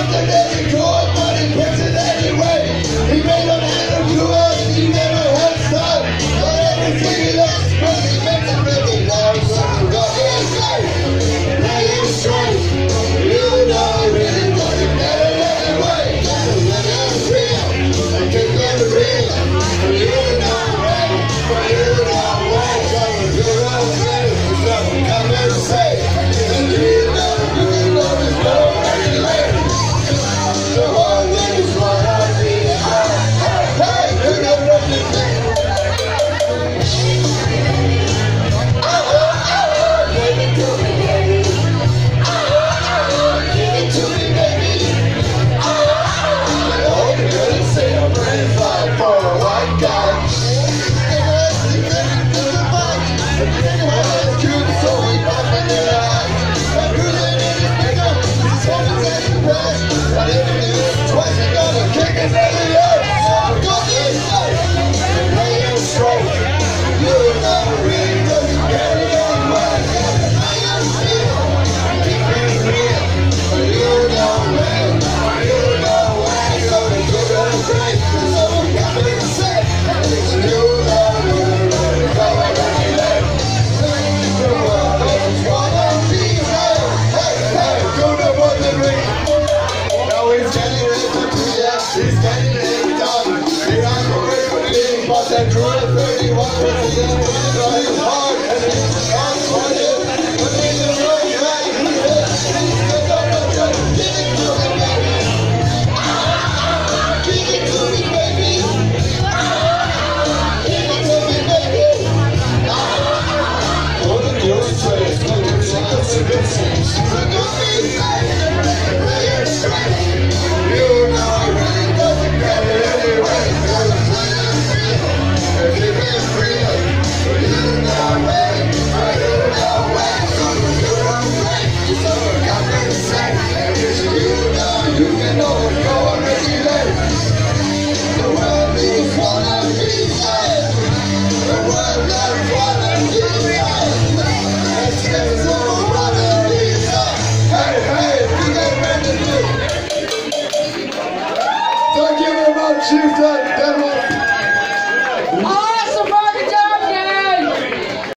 something that he could, but he puts it anyway. He made a man of you and he never had time. But everything he does, but he makes it really loud. So God is right, play it straight. You know really what you gotta let it away. Let it real, and keep it real. You know right, but you know right. So you're okay, so come and say, and you know you can love it, go and let it. The whole thing is what I need. Hey, you know what you think. Give it to me, baby. Give it to me, baby. I hope you're gonna say I'm ready for a white guy. So we pop in your eyes. I'm cruising in his pickup. He's holding that surprise. I didn't do it twice. He got a kick in the air. So go this way. Play it straight. You know really what you get it anyway. I am real. Keep it real. You know when. You know when. So it's good and great. So we got me to say. You know really go and let it. The world is gonna be hell. Hey, hey, go to what the ring. Now he's getting ready to do that. He's getting ready to done. Here I'm away from the leading boss and drew a 31%. So he's hard and he's on for him. But he's a right guy. He's the number one. Give it to me, baby. Give it to me, baby. Give it to me, baby. All the girls say it's good to see us a good things. Look at me, play it straight. You know I really doesn't get it anyway. Gotta play it real, and keep it real. You know when, you know when. So you're okay, so you got me to say. And if you know, you can always go and regulate. The world is wanna be saved. The world doesn't wanna be saved. Hey, hey, we got ready to do. Thank you very much, you've done